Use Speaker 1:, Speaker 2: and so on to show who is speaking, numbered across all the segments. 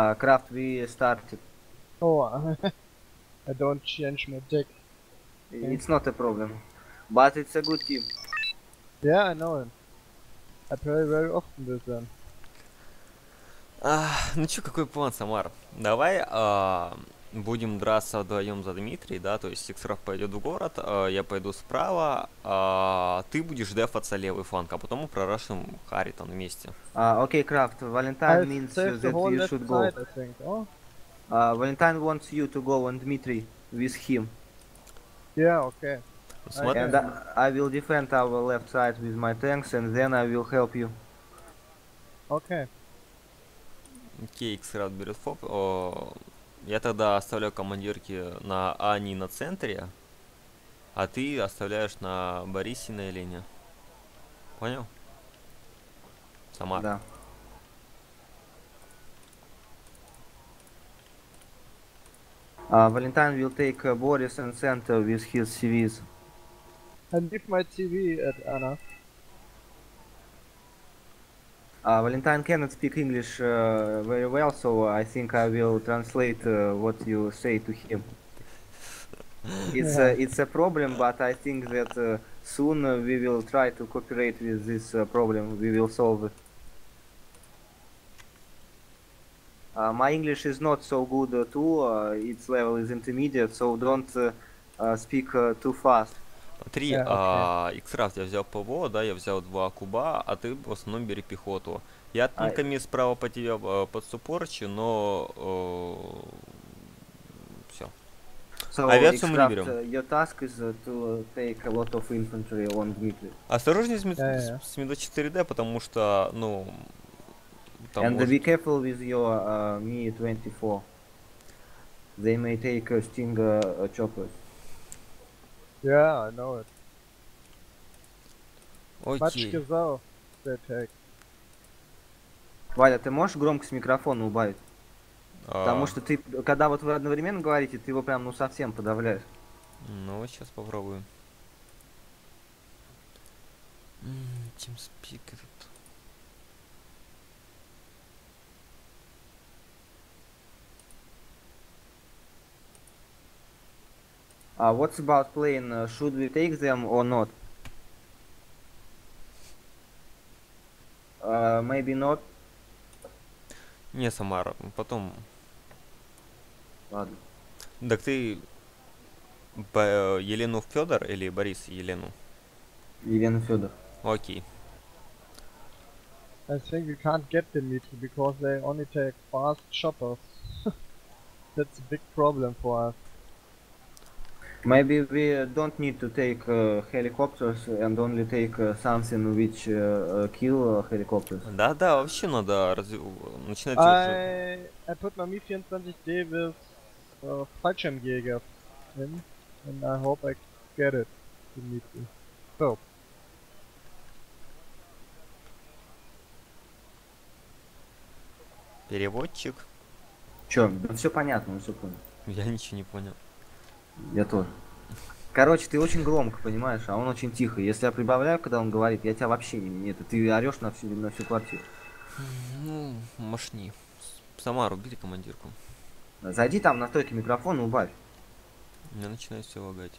Speaker 1: Craft, we started.
Speaker 2: Oh, I don't change my deck.
Speaker 1: It's not a problem. But it's a good team.
Speaker 2: Yeah, I know him. I play very often with them.
Speaker 3: Ну чё, какой план, Самар? Давай будем драться вдвоем за Дмитрий, да, то есть Иксров пойдет в город, я пойду справа, ты будешь дефаться левый фланг, а потом мы прорашим Харитон вместе.
Speaker 1: Okay, Craft, Valentine
Speaker 2: I
Speaker 1: means
Speaker 2: saved the
Speaker 1: that
Speaker 2: whole
Speaker 1: you
Speaker 2: left
Speaker 1: should go.
Speaker 2: side, I think. Oh,
Speaker 1: Valentine wants you to go on Dmitry with him.
Speaker 2: yeah, okay.
Speaker 3: Смотри,
Speaker 1: And I will defend our left side with my tanks, and then I will help you.
Speaker 2: Okay.
Speaker 3: окей, Иксрав берет фоп. Я тогда оставляю командирки на Ани на центре, а ты оставляешь на Борисе на Елене. Понял? Самар.
Speaker 1: Да. Valentine will take Boris and center with his CVs.
Speaker 2: And leave my TV at Anna.
Speaker 1: Valentine cannot speak English very well, so I think I will translate what you say to him. It's a problem, but I think that soon we will try to cooperate with this problem. We will solve it. My English is not so good too. Its level is intermediate, so don't speak too fast.
Speaker 3: Смотри, Иксрафт, я взял ПВО, да, я взял 2 куба, а ты в основном бери пехоту. Я танками справа по тебе подсупорчу, но все.
Speaker 1: So,
Speaker 3: Авиацию мы не
Speaker 1: Xcraft,
Speaker 3: берем.
Speaker 1: Your task is to take a lot of infantry on Dmitry.
Speaker 3: Осторожней с Мидо 4D, потому что, ну...
Speaker 1: And be careful with your Mi-24. They may take Stinger choppers.
Speaker 2: Yeah, I know it. Much
Speaker 3: Окей.
Speaker 2: Gesau, they take.
Speaker 1: Валя, ты можешь громкость микрофона убавить? Потому что ты, когда вот вы одновременно говорите, ты его прям, ну, совсем подавляешь.
Speaker 3: Ну, сейчас попробуем. TeamSpeak этот.
Speaker 1: What's about playing? Should we take them or not? Maybe not.
Speaker 3: Не, Самара, потом...
Speaker 1: Ладно.
Speaker 3: Так ты Елену Федор или Борис Елену?
Speaker 1: Елена Федор.
Speaker 3: Окей.
Speaker 2: I think we can't get Dimitri because they only take fast choppers. That's a big problem for us.
Speaker 1: Maybe we don't need to take helicopters and only take something which kill helicopters.
Speaker 3: Да, вообще надо начинать...
Speaker 2: I put my Mi-24D with Fallschirmjäger in, and I hope I get it, Dimitri. So.
Speaker 3: Переводчик.
Speaker 1: Чё, ну все понятно, все понял.
Speaker 3: Я ничего не понял.
Speaker 1: Я тоже. Короче, ты очень громко, понимаешь, а он очень тихо. Если я прибавляю, когда он говорит, я тебя вообще не... Это ты орешь на всю квартиру.
Speaker 3: Ну, мошни. Самару, бери командирку.
Speaker 1: Зайди там на стойке микрофона, убавь.
Speaker 3: У меня начинает все лагать.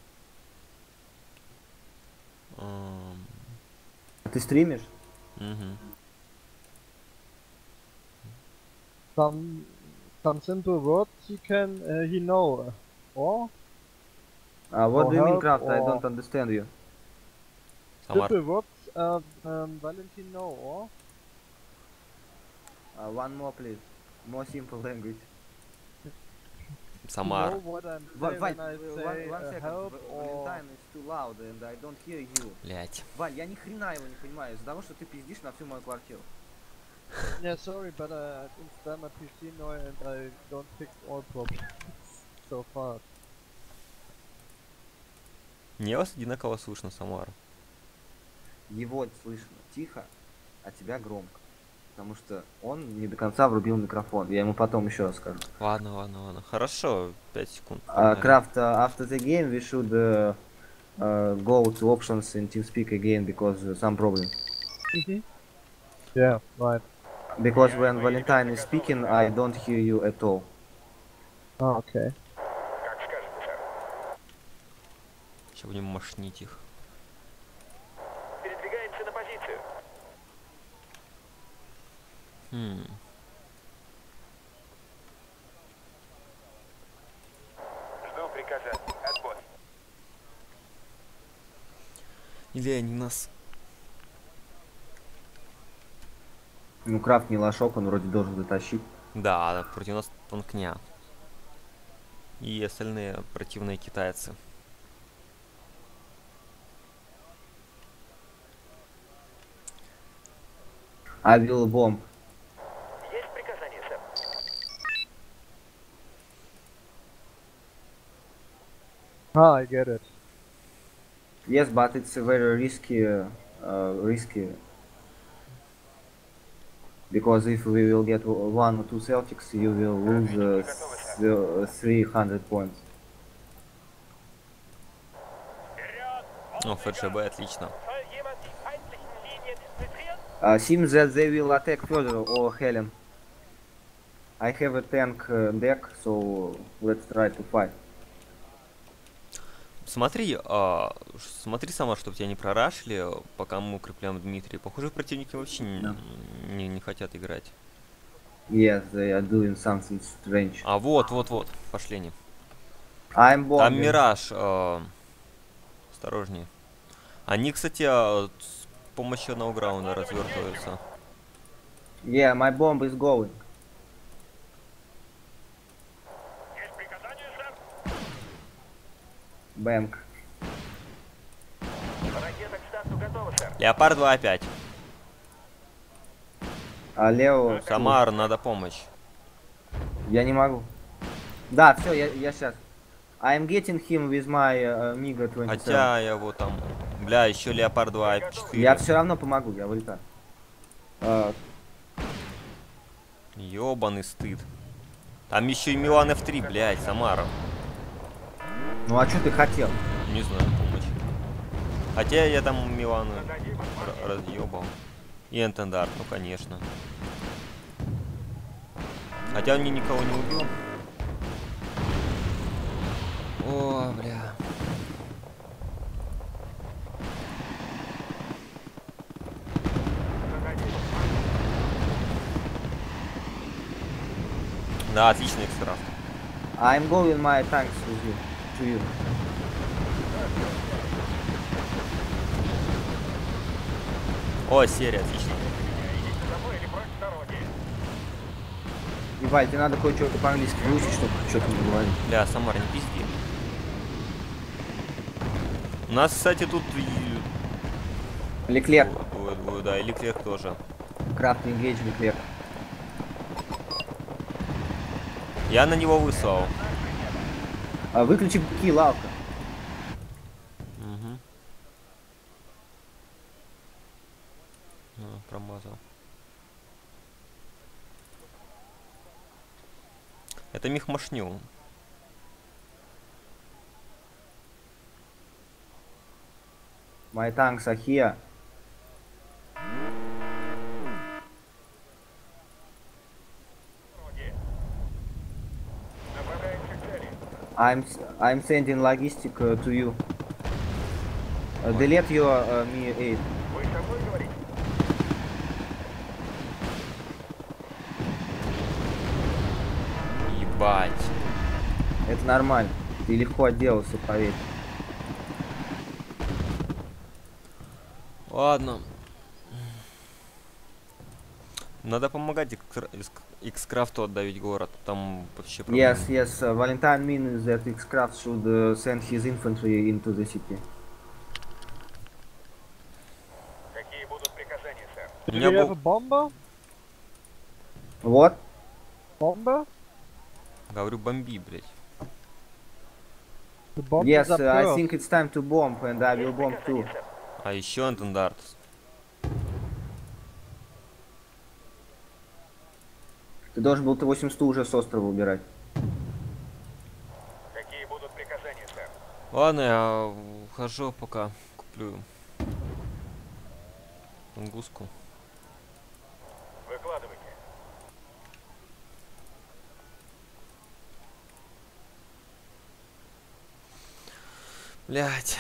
Speaker 1: Ты стримишь?
Speaker 3: Угу.
Speaker 2: Some simple words he know. Or?
Speaker 1: What do you mean, Craft? I don't understand you.
Speaker 2: Simple words Valentin know, or?
Speaker 1: One more, please. More simple language.
Speaker 3: Самар.
Speaker 2: You know what I'm
Speaker 1: Валь,
Speaker 2: saying when I say
Speaker 1: one second.
Speaker 2: help or...
Speaker 1: Valentine is too loud and I don't hear you.
Speaker 3: Блять.
Speaker 1: Валь, я ни хрена его не понимаю из-за того, что ты пиздишь на всю мою квартиру.
Speaker 2: Yeah, sorry, but I installed my PC now and I don't fix all problems so far.
Speaker 3: Мне вас одинаково слышно, Самара.
Speaker 1: Его слышно тихо, а тебя громко. Потому что он не до конца врубил микрофон. Я ему потом еще раз скажу.
Speaker 3: Ладно. Хорошо, 5 секунд.
Speaker 1: Craft, after the game we should go to options in TeamSpeak again because some problem.
Speaker 2: Yeah, right.
Speaker 1: Because when Valentine is speaking, I don't hear you at all.
Speaker 2: Oh, okay.
Speaker 4: Как скажете, сэр.
Speaker 3: Сейчас будем мошнить их.
Speaker 4: Передвигаемся на позицию. Жду приказа. Отбой.
Speaker 3: Или они нас...
Speaker 1: Ну, Крафт не лошок, он вроде должен дотащить.
Speaker 3: Да, против нас танкня. И остальные противные китайцы.
Speaker 1: I will bomb.
Speaker 4: Есть приказание, сэр.
Speaker 2: Ah, I get it.
Speaker 1: Yes, but it's very risky. Because if we will get one or two Celtics, you will lose 300 points.
Speaker 3: О, ФРШБ, отлично.
Speaker 4: Soll jemand die feindlichen Linien infiltrieren?
Speaker 1: Seems that they will attack further or Helen. I have a tank deck, so let's try to fight.
Speaker 3: Смотри, смотри сама, чтобы тебя не прорашили, пока мы укрепляем Дмитрия. Похоже, противники вообще не хотят играть.
Speaker 1: Yes, they are doing something strange.
Speaker 3: А вот, пошли они.
Speaker 1: I'm
Speaker 3: Там
Speaker 1: bombing.
Speaker 3: Мираж. Осторожнее. Они, кстати, с помощью одного граунда развертываются.
Speaker 1: Yeah, my bomb is going.
Speaker 4: Есть приказание, сэр.
Speaker 1: Бэнк.
Speaker 4: Ракета к старту готова, сэр.
Speaker 3: Леопард 2 опять.
Speaker 1: А Лео...
Speaker 3: Самар, надо помощь.
Speaker 1: Я не могу. Да, все, я сейчас. I'm getting him with my MiG-27.
Speaker 3: Хотя я его там... Бля, еще Леопард 2 4.
Speaker 1: Я все равно помогу, я вылетаю.
Speaker 3: Ёбаный стыд. Там еще и Милан F3, блядь, Самара.
Speaker 1: Ну а что ты хотел?
Speaker 3: Не знаю, помощь. Хотя я там Милана разъебал. И Энтендарт, ну конечно. Хотя он мне никого не убил. О, бля. Да, отличный экскрафт.
Speaker 1: I'm going my tanks with you. To you.
Speaker 3: О, серия, отлично.
Speaker 4: Идите за мной или против дороги?
Speaker 1: Ебать, тебе надо кое-что по-английски выучить, чтобы что-то не говорить.
Speaker 3: Бля, Самара, не пизди. У нас, кстати, тут
Speaker 1: Леклер.
Speaker 3: двое, да, и Леклерк тоже.
Speaker 1: Крафт engage Леклер.
Speaker 3: Я на него выслал.
Speaker 1: Выключи быки, лавка.
Speaker 3: Угу. Промазал. Это Михмашню.
Speaker 1: My tanks are here.
Speaker 4: Направляемся к цели.
Speaker 1: I'm sending logistic to you. Delete your Mi-8.
Speaker 4: Вы со мной говорите?
Speaker 3: Ебать.
Speaker 1: Это нормально. Ты легко отделался, поверь.
Speaker 3: Ладно. Надо помогать X-Крафту отдавить город. Там вообще проблемы.
Speaker 1: Yes. Valentine means that X-Craft should send his infantry into the city.
Speaker 4: Какие будут приказания, сэр?
Speaker 3: У
Speaker 2: Do
Speaker 3: меня
Speaker 2: you have a
Speaker 3: был...
Speaker 2: bomber?
Speaker 1: Вот.
Speaker 2: Bomber?
Speaker 3: Говорю, бомби, блядь.
Speaker 2: The bomb
Speaker 1: Yes,
Speaker 2: is up
Speaker 1: I
Speaker 2: first.
Speaker 1: think it's time to bomb, and I will
Speaker 4: Есть
Speaker 1: bomb too.
Speaker 4: приказание, сэр.
Speaker 3: А еще Энтендарт.
Speaker 1: Ты должен был Т-800 уже с острова убирать.
Speaker 4: Какие будут приказания, сэр?
Speaker 3: Ладно, я ухожу, пока куплю тунгуску.
Speaker 4: Выкладывайте.
Speaker 3: Блять.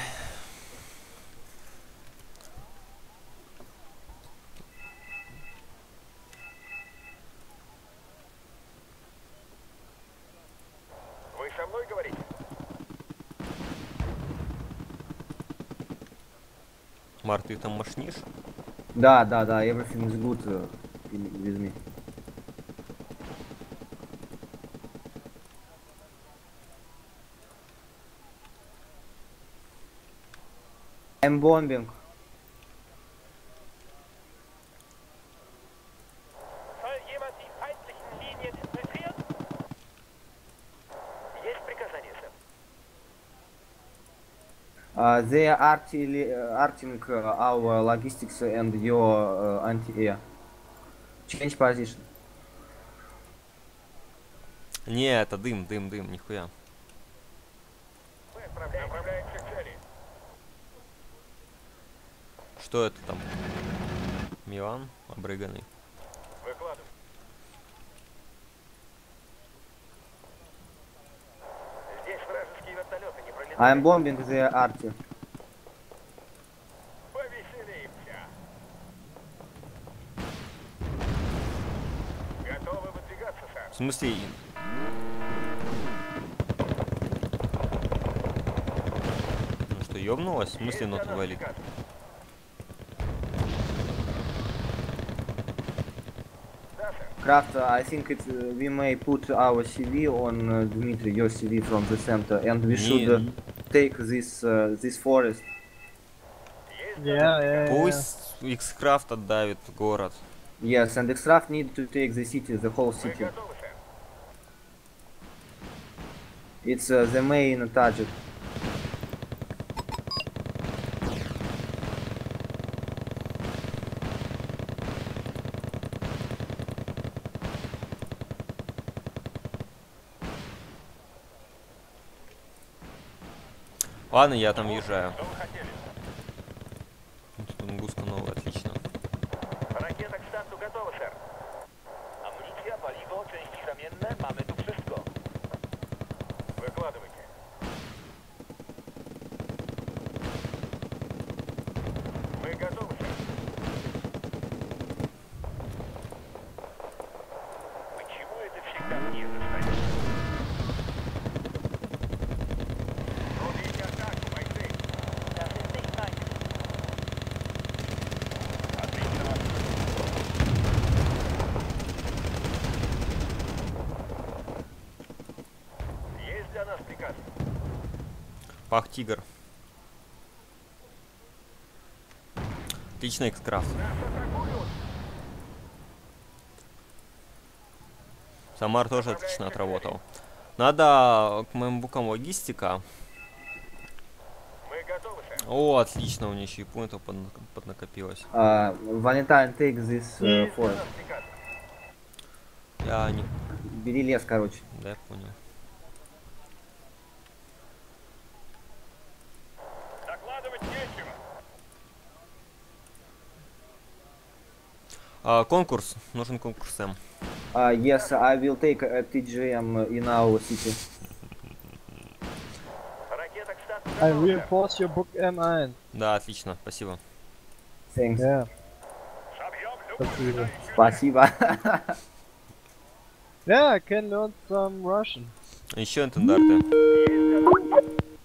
Speaker 4: Вы со мной говорите?
Speaker 3: Мар, ты там мошнишь?
Speaker 1: Да, everything is good with me. I'm bombing.
Speaker 4: Soll jemand die feindlichen Linien infiltrieren? Есть приказание, сэр.
Speaker 1: They are arting our logistics and your anti-air. Change position.
Speaker 3: Не, это дым, нихуя.
Speaker 4: Мы направляемся к цели.
Speaker 3: Что это там? Милан обрыганный.
Speaker 4: Выкладывай. Здесь вражеские вертолеты не пролетают.
Speaker 1: I'm bombing the arty.
Speaker 4: Повеселимся. Готовы выдвигаться, сэр?
Speaker 3: В смысле? Ну что, ёбнулась? В смысле
Speaker 4: Есть для
Speaker 3: ноту
Speaker 4: нас
Speaker 3: валит?
Speaker 4: приказ. Да, сэр.
Speaker 1: Craft, I think we may put our CV on Dmitry, your CV from the center, and we should take this forest.
Speaker 4: Есть для нас
Speaker 2: Yeah,
Speaker 4: приказ.
Speaker 2: yeah, yeah.
Speaker 3: Пусть X-Craft отдавит город.
Speaker 1: Yes, and Extract need to take the city, the whole
Speaker 4: Мы
Speaker 1: city.
Speaker 4: готовы, сэр.
Speaker 1: It's the main target.
Speaker 3: Ладно, я там въезжаю.
Speaker 4: Что вы хотели?
Speaker 3: Тут тунгуска новая, отлично.
Speaker 4: Rakieta k startu gotowa, sir. Amunicja, paliwo, części zamienne. Mamy tu wszystko. Wykładujcie. Мы готовы, сэр. Почему это всегда мне достается? Рубите атаку, бойцы. Отлично. Есть для нас приказ.
Speaker 3: Пах, тигр. Отлично, X-Craft.
Speaker 4: Нас атакуют.
Speaker 3: Самар тоже отлично отработал. Надо к моим букам логистика.
Speaker 4: Мы готовы, сэр.
Speaker 3: О, отлично, у нее еще и поинтов поднакопилось.
Speaker 1: Valentine, take this
Speaker 4: Есть для
Speaker 1: forest.
Speaker 4: нас приказ.
Speaker 3: Я не...
Speaker 1: Бери лес, короче.
Speaker 3: Да, я понял.
Speaker 4: Докладывать нечего.
Speaker 3: Конкурс. Нужен конкурс М.
Speaker 1: Yes, I will take a TGM in our city.
Speaker 4: Ракета к старту
Speaker 2: I
Speaker 4: готова, сэр.
Speaker 2: reinforce your book M1.
Speaker 3: Да, отлично, спасибо.
Speaker 1: Thanks.
Speaker 2: Yeah,
Speaker 4: Собьем любую
Speaker 2: спасибо.
Speaker 4: летающую
Speaker 1: Спасибо.
Speaker 2: Yeah, I can learn some Russian.
Speaker 3: Еще интендарты.
Speaker 4: Есть для нас.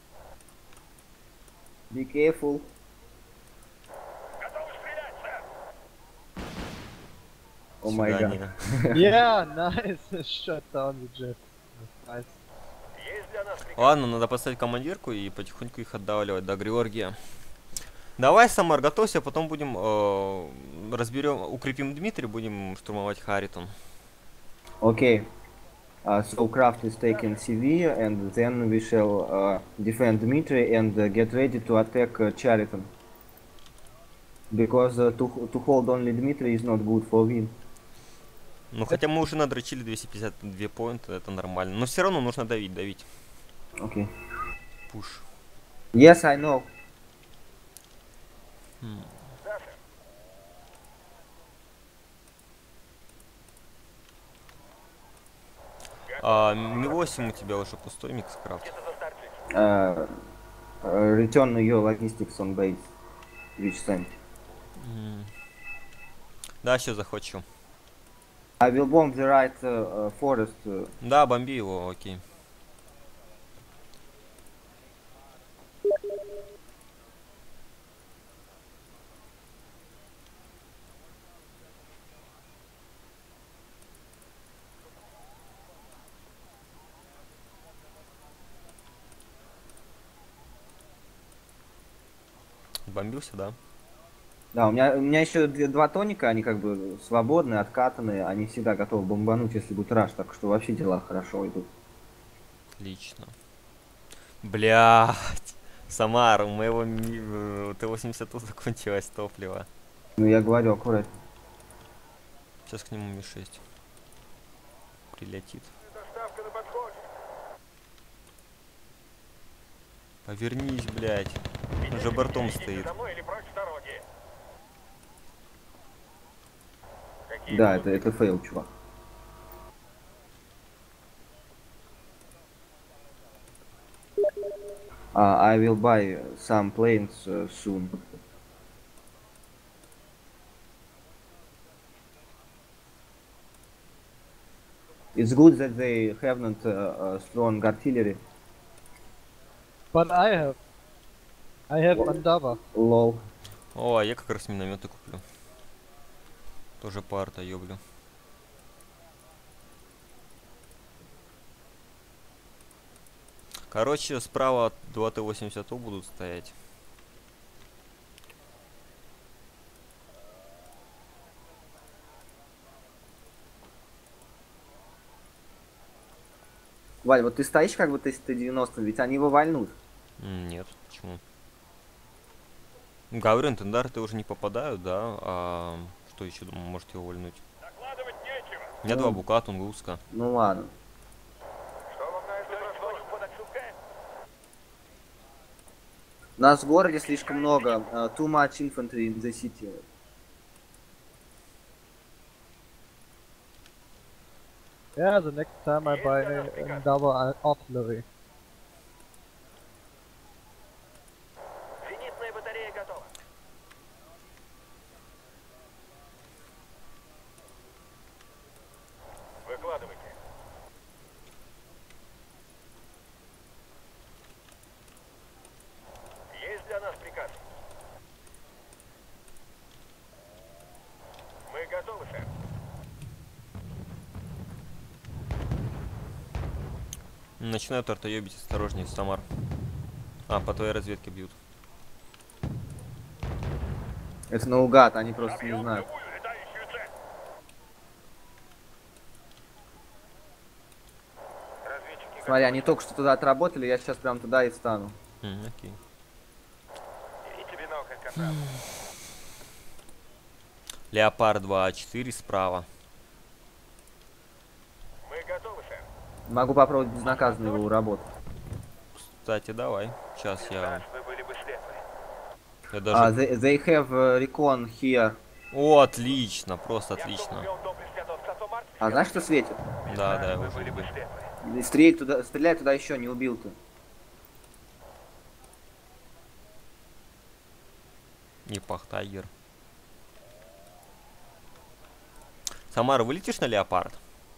Speaker 1: Be careful.
Speaker 4: Готовы стрелять, сэр.
Speaker 1: Oh my god.
Speaker 3: Свидания.
Speaker 2: Yeah, nice. Shut down the jet. Nice.
Speaker 4: Есть для нас приказ.
Speaker 3: Ладно, надо поставить командирку и потихоньку их отдавливать до Георгия. Давай, Самар, готовься, потом будем разберем, укрепим Дмитрий, будем штурмовать Харитон.
Speaker 1: Okay. So Craft is taking CV, and then we shall defend Dmitry and get ready to attack Chariton. Because to hold only Dmitry is not good for win.
Speaker 3: Ну, хотя мы уже надрочили 252 поинта, это нормально. Но все равно нужно давить.
Speaker 1: Okay.
Speaker 3: Пуш.
Speaker 1: Yes, I know.
Speaker 4: Да, сэр.
Speaker 3: Ми-8 у тебя уже пустой, Микскрафт.
Speaker 4: Где-то за старт.
Speaker 1: Uh, Return your logistics on base. Which sent.
Speaker 3: Да, все захочу.
Speaker 1: I will bomb the right forest.
Speaker 3: Да, бомби его, окей. Бомбился, да?
Speaker 1: Да, у меня еще два тоника, они как бы свободные, откатанные, они всегда готовы бомбануть, если будет раш, так что вообще дела хорошо идут.
Speaker 3: Отлично. Блядь. Самар, у моего Т-80 закончилось топливо.
Speaker 1: Ну я говорю, аккуратно.
Speaker 3: Сейчас к нему Ми-6 прилетит.
Speaker 4: Доставка на подходе.
Speaker 3: Повернись, блядь. Он же бортом
Speaker 4: Идите
Speaker 3: стоит.
Speaker 4: за мной или прочь с дороги. Какие
Speaker 1: Да,
Speaker 4: будут
Speaker 1: это фейл, чувак. I will buy some planes soon. It's good that they have not strong artillery.
Speaker 2: But I have
Speaker 1: What?
Speaker 2: Mandava.
Speaker 1: Lol.
Speaker 3: О, а я как раз минометы куплю. Тоже по артоёблю. Короче, справа 2 Т-80 будут стоять.
Speaker 1: Валь, вот ты стоишь как бы Т-90, ведь они его вальнут.
Speaker 3: Нет, почему? Говорю, интенданты уже не попадают, да? А что еще, думаю, может его вольнуть?
Speaker 4: Докладывать нечего.
Speaker 3: У меня два бука, тунгуска.
Speaker 1: Ну ладно.
Speaker 4: Что вам на это происходит под отсылкой?
Speaker 1: Нас в городе слишком много. Too much infantry in the city.
Speaker 2: Yeah, the next time I buy Mandava artillery.
Speaker 4: Зенитная батарея готова. Выкладывайте. Есть для нас приказ? Мы готовы, сэр.
Speaker 3: Начинают артоёбить, осторожнее, Самар. А, по твоей разведке бьют.
Speaker 1: Это наугад, они просто не
Speaker 4: Объем
Speaker 1: знают.
Speaker 4: любую летающую цель. Разведчики
Speaker 1: Смотри, они
Speaker 4: готовы.
Speaker 1: только что туда отработали, я сейчас прям туда и встану.
Speaker 3: Окей.
Speaker 4: Берите бинокль, капрал.
Speaker 3: Леопард 2А4 справа.
Speaker 4: Мы готовы, сэр.
Speaker 1: Могу попробовать безнаказанно его работать.
Speaker 3: Кстати, давай. Сейчас я
Speaker 4: Наш, вы были бы слепы.
Speaker 3: даже...
Speaker 1: They have recon here.
Speaker 3: О, отлично, просто
Speaker 4: Я
Speaker 3: отлично.
Speaker 4: ввел доблесть готов. Зато Марс
Speaker 1: А знаешь, что светит?
Speaker 3: Да, да, я
Speaker 4: вы
Speaker 3: уже
Speaker 4: были бы
Speaker 3: видел.
Speaker 4: слепы.
Speaker 1: И стреляй туда еще, не убил ты.
Speaker 3: Епах, Тайгер. Самара, вылетишь на Леопард?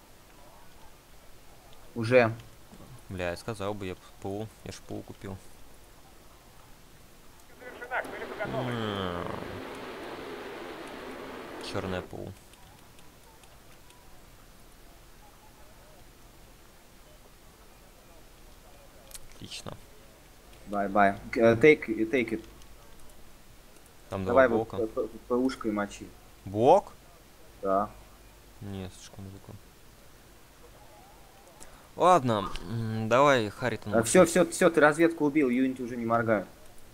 Speaker 1: Уже.
Speaker 3: Бля, я сказал бы, я ПУ. Я ж ПУ купил.
Speaker 4: Завершена, к вылету готовы.
Speaker 3: Черная ПУ. Отлично.
Speaker 1: Bye. Take it.
Speaker 3: Там
Speaker 1: Давай
Speaker 3: два
Speaker 1: вот
Speaker 3: бока.
Speaker 1: ПУшкой мочи.
Speaker 3: Бок?
Speaker 1: Да.
Speaker 3: Не, слишком далеко. Ладно, давай, Харитон.
Speaker 1: Все, ты разведку убил, юнити уже не моргают.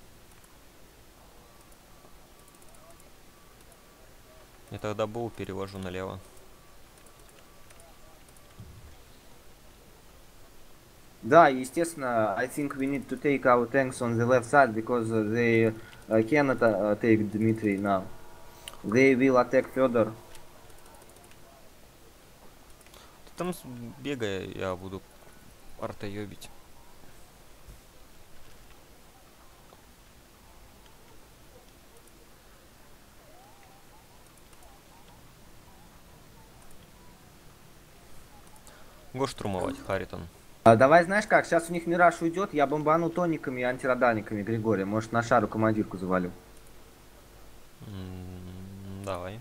Speaker 3: Я тогда БУ перевожу налево.
Speaker 1: Да, естественно, I think we need to take our tanks on the left side because they cannot take Dmitry now. They will attack further.
Speaker 3: Ты там бегай, я буду артоёбить. Го штурмовать, Харитон.
Speaker 1: Давай, знаешь как, сейчас у них Мираж уйдет, я бомбану тониками и антирадарниками Григория. Может, на шару командирку завалю.
Speaker 3: Давай.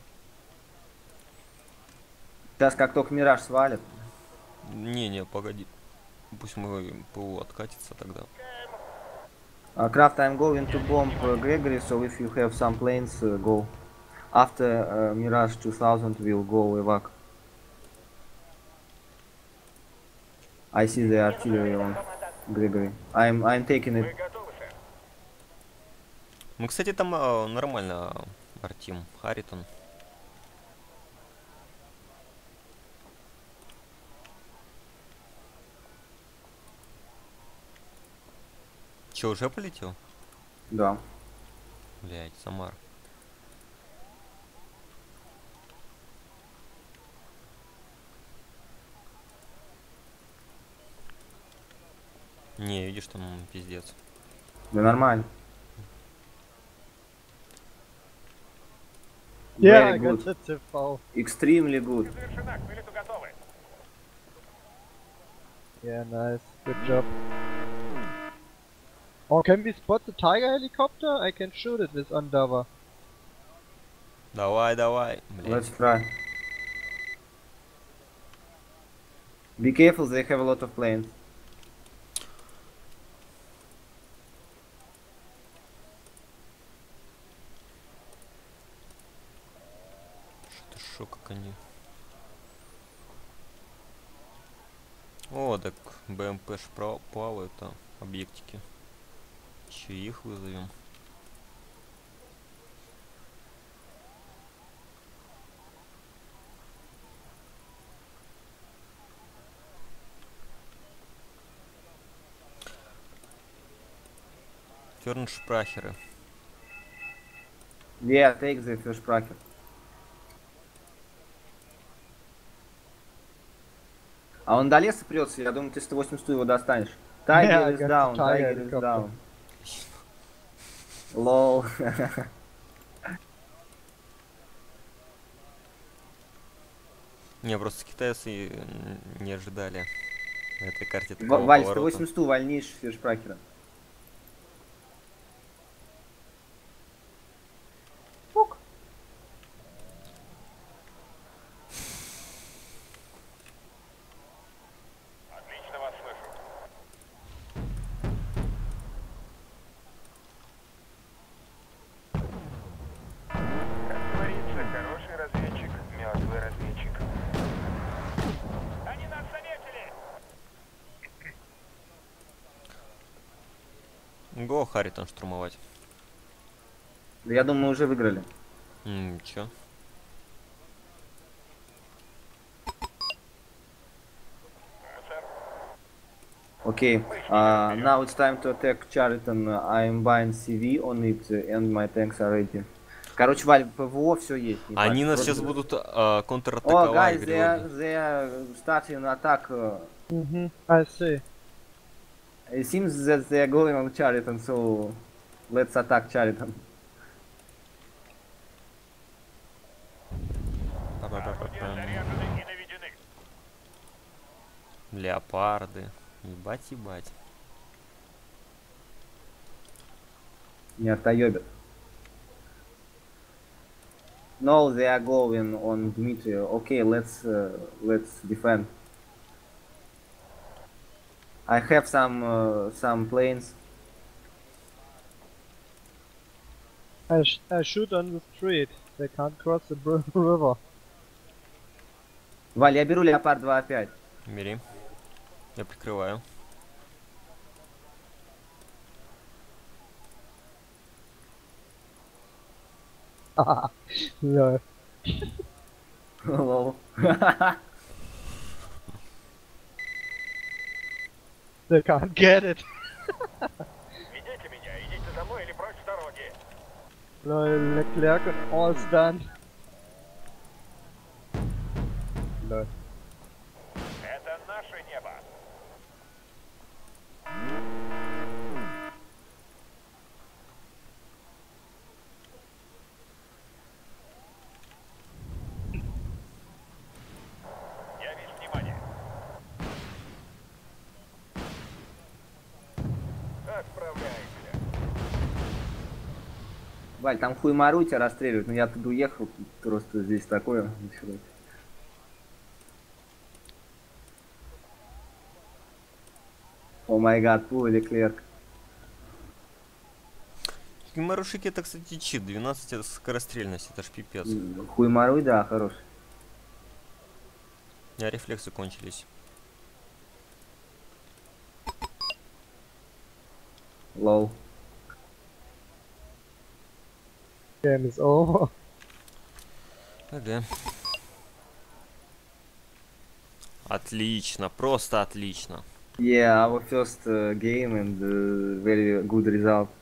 Speaker 1: Сейчас как только Мираж свалит.
Speaker 3: Не, погоди. Пусть мой ПУ откатится тогда.
Speaker 1: Craft, I'm going to bomb Gregory, so if you have some planes, go. After Mirage 2000, we'll go evac. I see the artillery on Gregory. I'm taking
Speaker 4: Вы
Speaker 1: it.
Speaker 4: готовы, сэр?
Speaker 3: Мы, кстати, там нормально артим. Харитон. Че, уже полетел?
Speaker 1: Да.
Speaker 3: Блять, Самар. Не, видишь, там пиздец.
Speaker 1: Да нормально.
Speaker 2: Yeah, I
Speaker 1: Very
Speaker 2: got
Speaker 1: good.
Speaker 2: the TV.
Speaker 1: Extremely good.
Speaker 4: Завершена, к вылету готовы.
Speaker 2: Yeah, nice. Good job. Oh, can we spot the Tiger helicopter? I can shoot it with Undava.
Speaker 3: Давай, давай.
Speaker 1: Let's
Speaker 3: Блять.
Speaker 1: try. Be careful, they have a lot of planes.
Speaker 3: Что-то шо, как они. О, так БМП ж плавают там, объектики. Еще их вызовем. Ферншпрахеры.
Speaker 1: Yeah, take the first bracket. А он до леса прется, я думаю, ты 180 его достанешь.
Speaker 2: Yeah, I
Speaker 1: Tiger is
Speaker 2: got the
Speaker 1: down,
Speaker 2: Tiger
Speaker 1: Tiger is
Speaker 2: helicopter.
Speaker 1: down. Lol.
Speaker 3: Не, просто китайцы не ожидали на этой карте такого
Speaker 1: Валь,
Speaker 3: поворота.
Speaker 1: 180 вольнишь фершпрахера.
Speaker 4: Отлично вас слышу. Как говорится, хороший разведчик, мертвый разведчик. Они нас заметили!
Speaker 3: Го, Харитон штурмовать.
Speaker 1: Да я думаю, мы уже выиграли.
Speaker 3: Чё?
Speaker 4: Сэр,
Speaker 1: Okay, now it's time to attack Chariton. I'm buying CV on it and my tanks are ready. Короче, Валь, ПВО все есть. не
Speaker 3: Они
Speaker 1: парься,
Speaker 3: нас
Speaker 1: просто-
Speaker 3: сейчас будут
Speaker 1: О,
Speaker 3: контратаковать,
Speaker 1: guys,
Speaker 3: Григорий.
Speaker 1: they are starting attack.
Speaker 2: I see.
Speaker 1: It seems that they are going on Chariton, so let's attack Chariton.
Speaker 4: орудия заряжены и наведены.
Speaker 3: Леопарды. Ебать, ебать.
Speaker 1: Не отоебят. No, they are going on Dmitry. Okay, let's defend. I have some planes.
Speaker 2: I shoot on the street. They can't cross the river.
Speaker 1: Валь, я беру Леопард 2А5.
Speaker 3: Бери. Я прикрываю.
Speaker 2: Yeah.
Speaker 1: Лол.
Speaker 2: They can't get it.
Speaker 4: Ведите меня, идите за мной или прочь с дороги.
Speaker 2: Leclerc and all's done. Lol.
Speaker 4: Это наше небо. Я вижу внимание.
Speaker 1: Валь, там хуй мару тебя расстреливают, но я тут уехал, просто здесь такое началось. О май гад, пул Леклерк.
Speaker 3: Марушики это, кстати, чит. 12 скорострельность, это ж пипец.
Speaker 1: Хуй маруй, да, хорош.
Speaker 3: У меня рефлексы кончились.
Speaker 1: Лол.
Speaker 2: Game is over.
Speaker 3: Ага. Отлично, просто отлично.
Speaker 1: Yeah, our first game and very good result.